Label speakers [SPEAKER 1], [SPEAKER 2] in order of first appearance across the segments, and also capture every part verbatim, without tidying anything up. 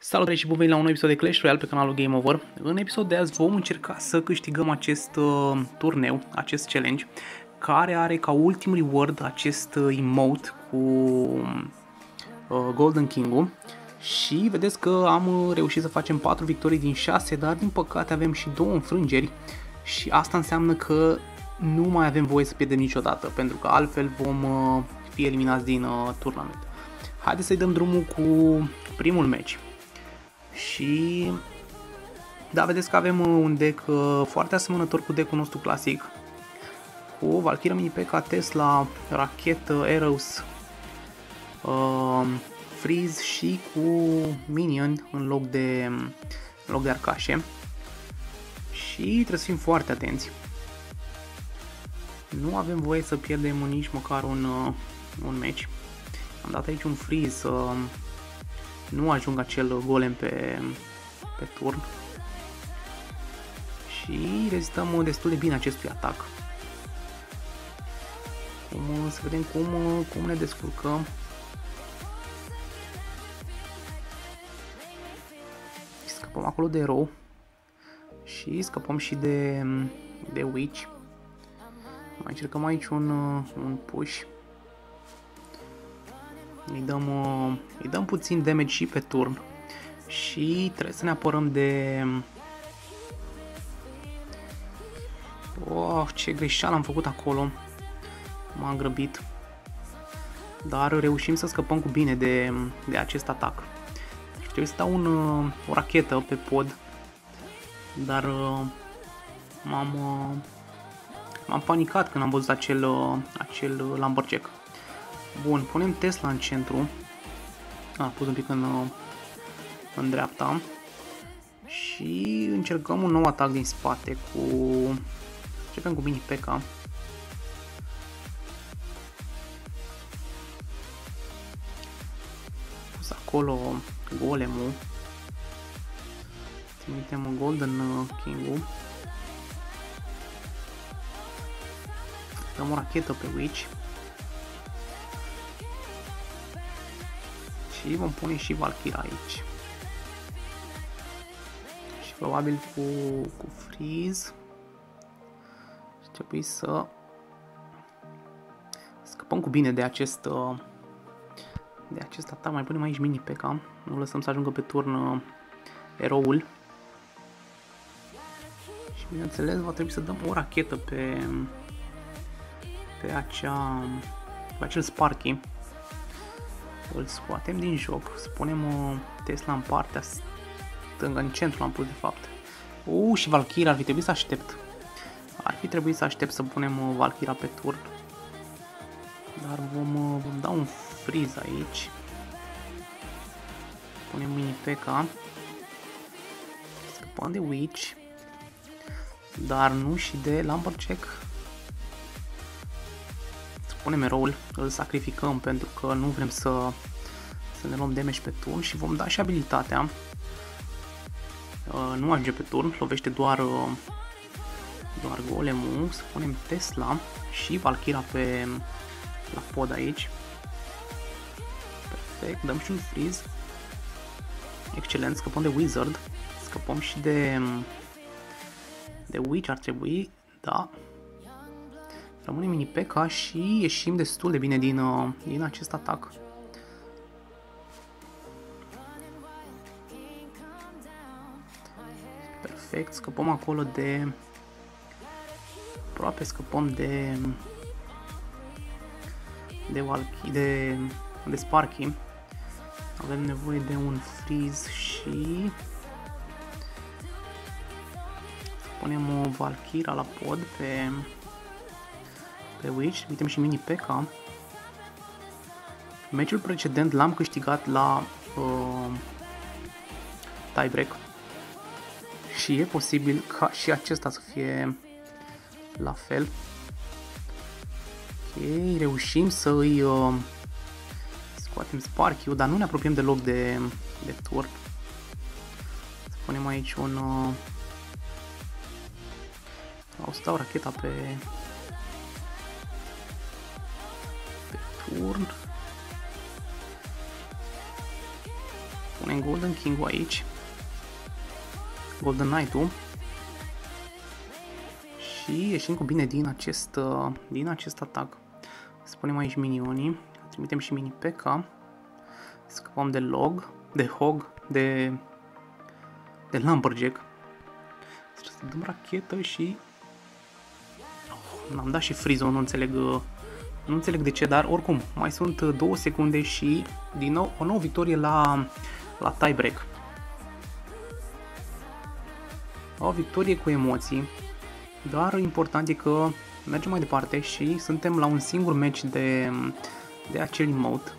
[SPEAKER 1] Salutare și bun venit la un nou episod de Clash Royale pe canalul Game Over. În episodul de azi vom încerca să câștigăm acest uh, turneu, acest challenge, care are ca ultim reward acest uh, emote cu uh, Golden King-ul. Și vedeți că am reușit să facem patru victorii din șase, dar din păcate avem și două înfrângeri. Și asta înseamnă că nu mai avem voie să pierdem niciodată, pentru că altfel vom uh, fi eliminați din uh, turnament. Haideți să-i dăm drumul cu primul match. Și da, vedeți că avem un deck uh, foarte asemănător cu deck-ul nostru clasic, cu Valkyria, Mini P K, Tesla, rachetă, Arrows, uh, Freeze și cu Minion în loc de, în loc de arcașe. Și trebuie să fim foarte atenți. Nu avem voie să pierdem nici măcar un, uh, un match. Am dat aici un Freeze să uh, nu ajung acel golem pe, pe turn. Și rezistăm destul de bine acestui atac. Cum, să vedem cum, cum ne descurcăm. Scăpăm acolo de Row. Și scăpăm și de, de Witch. Mai încercăm aici un, un push. Îi dăm, îi dăm puțin damage și pe turn. Și trebuie să ne apărăm de... Oh, ce greșeală am făcut acolo. M-am grăbit. Dar reușim să scăpăm cu bine de, de acest atac. Și trebuie să dau un, o rachetă pe pod. Dar m-am m-am panicat când am văzut acel, acel Lumberjack. Bun, punem Tesla în centru. A, pus un pic în, în dreapta. Și încercăm un nou atac din spate cu... Începem cu Mini P K. Pus acolo golemul. Trimitem Golden King-ul. Dăm o rachetă pe Witch. Și vom pune și Valkyria aici. Și probabil cu, cu Freeze. Și trebuie să scăpăm cu bine de acest, de acest atac. Mai punem aici Mini P K. Nu lăsăm să ajungă pe turn eroul. Și bineînțeles va trebui să dăm o rachetă pe, pe, acea, pe acel Sparky. Îl scoatem din joc, să punem o Tesla în partea stângă, în centru am pus de fapt. Uuu, și Valkyria, ar fi trebuit să aștept. Ar fi trebuit să aștept să punem Valkyria pe turn. Dar vom, vom da un freeze aici. Punem Mini P K. Scăpăm de Witch. Dar nu și de Lumberjack. Punem eroul, îl sacrificăm pentru că nu vrem să, să ne luăm damage pe turn și vom da și abilitatea. Uh, nu ajunge pe turn, lovește doar, uh, doar golemul. Să punem Tesla și Valkyria pe la pod aici. Perfect, dăm și un freeze. Excelent, scăpăm de Wizard. Scăpăm și de, de Witch ar trebui, da. Rămâne Mini P K și ieșim destul de bine din, uh, din acest atac. Perfect, scăpăm acolo de... Aproape scăpăm de... De Valky, de, de Sparky. Avem nevoie de un freeze și... Punem o Valkyria la pod pe... pe Witch, uităm și Mini P K. Meciul precedent l-am câștigat la uh, tiebreak și e posibil ca și acesta să fie la fel. Ok, reușim să îi uh, scoatem Sparky-ul, dar nu ne apropiem deloc de, de turn. Să punem aici un... Uh, o să dau racheta pe... turn. Punem Golden King-ul aici. Golden Knight-ul. Și ieșim cu bine din acest, din acest atac. Să punem aici minionii. Trimitem și mini P K. Scăpăm de log, de hog, de, de lumberjack. Să dăm rachetă și... Oh, n-am dat și freeze-ul, nu înțeleg, nu înțeleg de ce, dar oricum, mai sunt două secunde și din nou o nouă victorie la, la tiebreak. O victorie cu emoții, dar important e că mergem mai departe și suntem la un singur match de, de acel emote.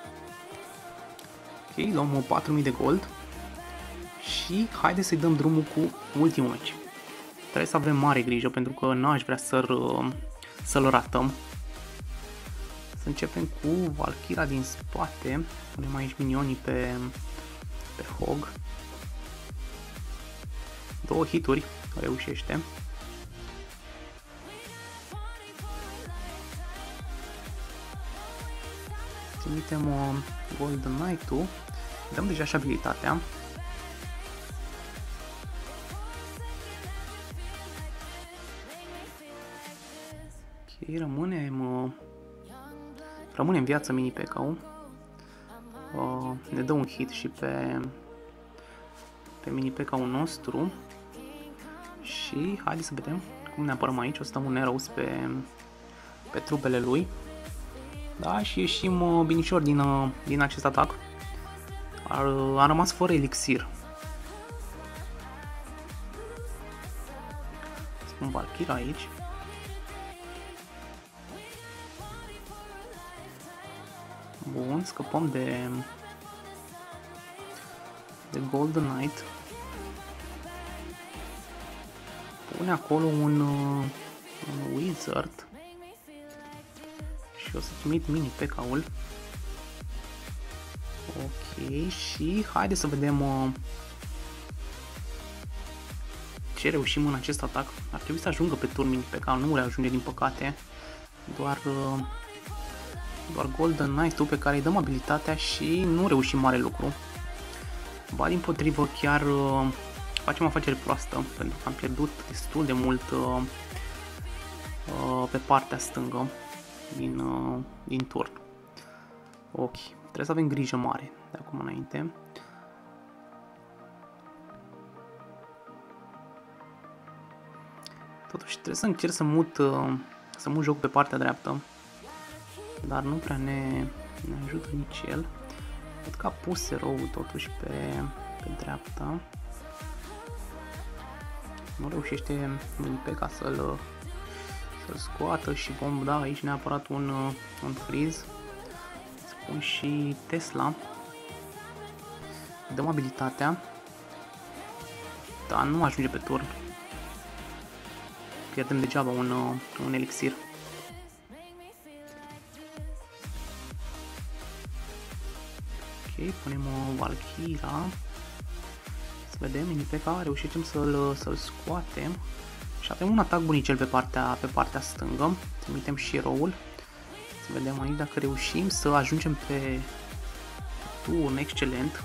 [SPEAKER 1] Ok, luăm patru mii de gold și haide să-i dăm drumul cu ultimul match. Trebuie să avem mare grijă pentru că n-aș vrea să-l să-l ratăm. Să începem cu Valkyra din spate. Punem aici minionii pe, pe hog. Două hituri reușește. Trimitem o Golden Knight-ul. Dăm deja și abilitatea. Ok, rămânem, rămâne în viață mini P K-ul. Uh, ne dă un hit și pe, pe mini P K-ul nostru. Și haide să vedem cum ne apărăm aici. O să dăm un arrows pe, pe trupele lui. Da, și ieșim uh, binișor din, uh, din acest atac. Ar, uh, a rămas fără elixir. Spun Valkyra aici. Bun, scăpăm de, de Golden Knight. Pune acolo un, uh, un Wizard. Și o să trimit mini P K-ul. Ok, și haide să vedem uh, ce reușim în acest atac. Ar trebui să ajungă pe turn mini P K, nu reajunge din păcate. Doar, uh, doar Golden Knight-ul pe care îi dăm abilitatea și nu reușim mare lucru. Ba din potrivă chiar uh, facem afacere proastă pentru că am pierdut destul de mult uh, uh, pe partea stângă din, uh, din turn. Ok, trebuie să avem grijă mare de acum înainte. Totuși trebuie să încerc să mut, uh, să mut jocul pe partea dreaptă, dar nu prea ne, ne ajută nici el. Cred că a pus erou totuși pe, pe dreapta. Nu reușește mini ca să-l să-l scoată și vom da aici neapărat un, un freeze. Spun și Tesla. Dăm abilitatea. Dar nu ajunge pe turn. Pierdem degeaba un, un elixir. Ok, punem o Valkyra. Să vedem, mini P K, reușim să-l să-l scoatem. Și avem un atac bunicel pe partea, pe partea stângă. Trimitem și eroul. Să vedem aici dacă reușim să ajungem pe turn, excelent.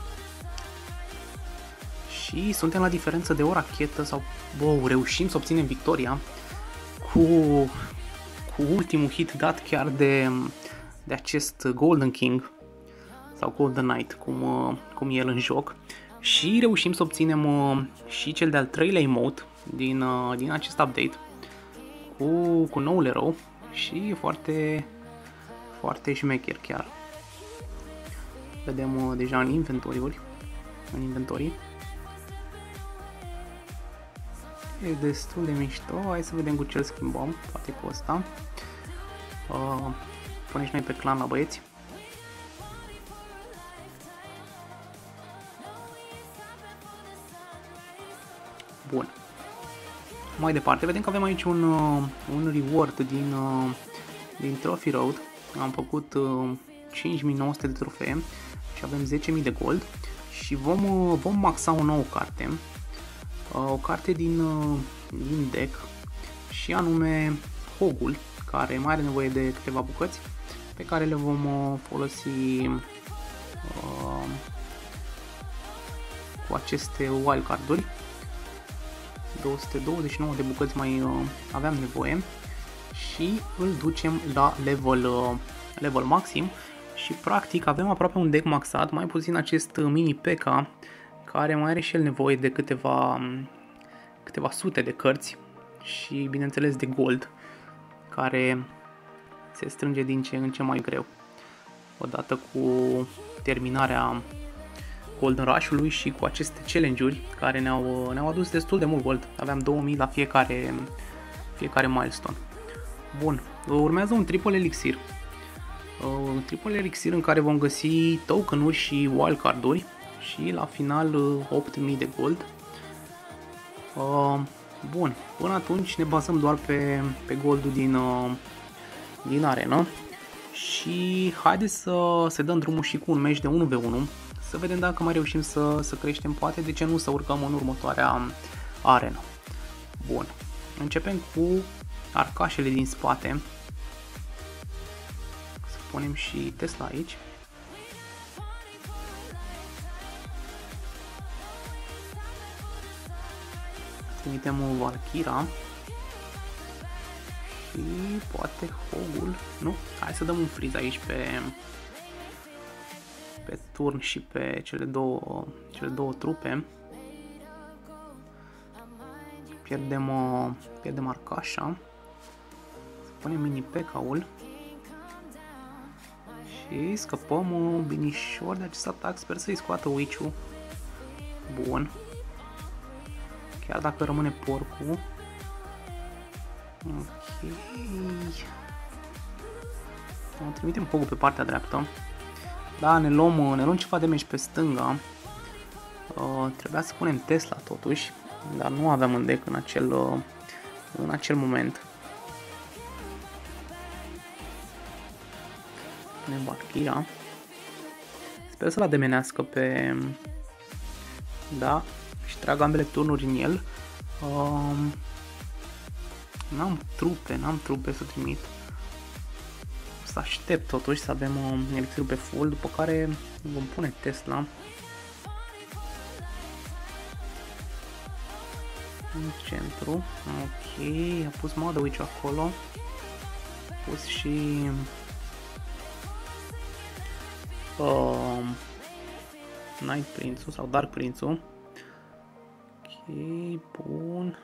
[SPEAKER 1] Și suntem la diferență de o rachetă sau wow, reușim să obținem victoria cu, cu ultimul hit dat chiar de, de acest Golden King sau Golden Knight, cum, cum e el în joc. Și reușim să obținem uh, și cel de-al treilea emote din, uh, din acest update cu, cu noul erou și e foarte, foarte șmecher chiar. Vedem uh, deja în inventoriuri, în inventorii. E destul de mișto, hai să vedem cu ce îl schimbăm, poate cu ăsta. Uh, Punem și noi pe clan la băieți. Bun. Mai departe, vedem că avem aici un, uh, un reward din, uh, din Trophy Road. Am făcut uh, cinci mii nouă sute de trofee și avem zece mii de gold. Și vom, uh, vom maxa o nouă carte. Uh, o carte din, uh, din deck și anume Hogul, care mai are nevoie de câteva bucăți pe care le vom uh, folosi uh, cu aceste wildcard-uri. două sute douăzeci și nouă de bucăți mai uh, aveam nevoie și îl ducem la level, uh, level maxim și practic avem aproape un deck maxat, mai puțin acest mini P K care mai are și el nevoie de câteva, câteva sute de cărți și bineînțeles de gold care se strânge din ce în ce mai greu odată cu terminarea Golden Rush-ului și cu aceste challenge-uri care ne-au ne-au adus destul de mult gold. Aveam două mii la fiecare, fiecare milestone. Bun, urmează un triple elixir. Un triple elixir în care vom găsi token-uri și wildcard-uri și la final opt mii de gold. Bun, până atunci ne bazăm doar pe, pe goldul din, din arenă și haideți să, să dăm drumul și cu un match de unu v unu. Să vedem dacă mai reușim să, să creștem, poate de ce nu să urcăm în următoarea arenă. Bun, începem cu arcașele din spate. Să punem și Tesla aici. Trimitem o Valkyra și poate Hogul. Nu, hai să dăm un freeze aici pe pe turn și pe cele două, cele două trupe. Pierdem, uh, pierdem arcașa. Să punem mini P K-ul și scăpăm uh, binișor de acest atac. Sper să-i scoată Witch-ul. Bun. Chiar dacă rămâne porcul. Ok. O trimitem Hogul pe partea dreaptă. Da, ne luăm, ne luăm ceva damage pe stânga. Uh, trebuia să punem Tesla totuși, dar nu aveam un deck în acel, uh, în acel moment. Punem Valkyria. Sper să-l ademenească pe... Da, și trag ambele turnuri în el. Uh, n-am trupe, n-am trupe să trimit. Să aștept totuși să avem uh, elixirul pe full, după care vom pune Tesla în centru. Ok, a pus Mother Witch acolo, a pus și uh, Night Prince-ul sau Dark Prince-ul. Ok, bun.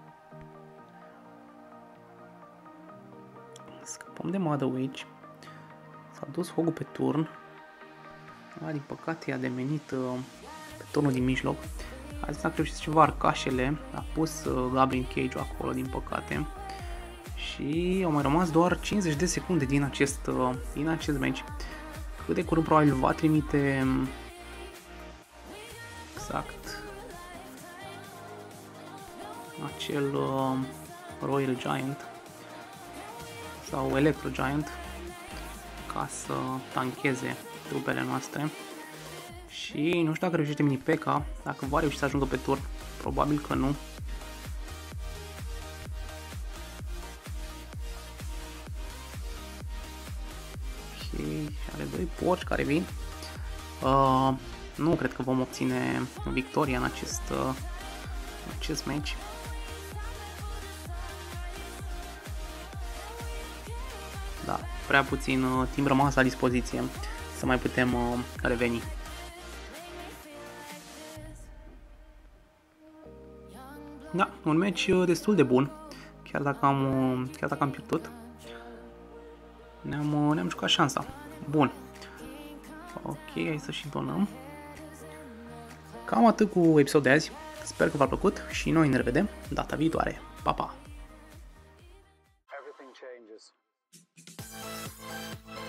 [SPEAKER 1] Scăpăm de Mother Witch. S-a dus Hogul pe turn. A, din păcate i-a demenit uh, pe turnul din mijloc. A zis că a reușit ceva arcașele. A pus uh, Goblin Cage-ul acolo, din păcate. Și au mai rămas doar cincizeci de secunde din acest, uh, din acest match. Cât de curând probabil va trimite exact acel uh, Royal Giant sau Electro Giant ca să tancheze trupele noastre. Și nu știu dacă reușește mini P K, dacă va reuși să ajungă pe turn, probabil că nu. Ok, are doi porci care vin. Uh, nu cred că vom obține victoria în acest, uh, acest match. Da, prea puțin uh, timp rămas la dispoziție să mai putem uh, reveni. Da, un match uh, destul de bun, chiar dacă am, uh, chiar dacă am pierdut, ne-am uh, ne-am jucat șansa. Bun. Ok, hai să și donăm. Cam atât cu episodul de azi. Sper că v-a plăcut și noi ne revedem data viitoare. Pa, pa! Everything changes.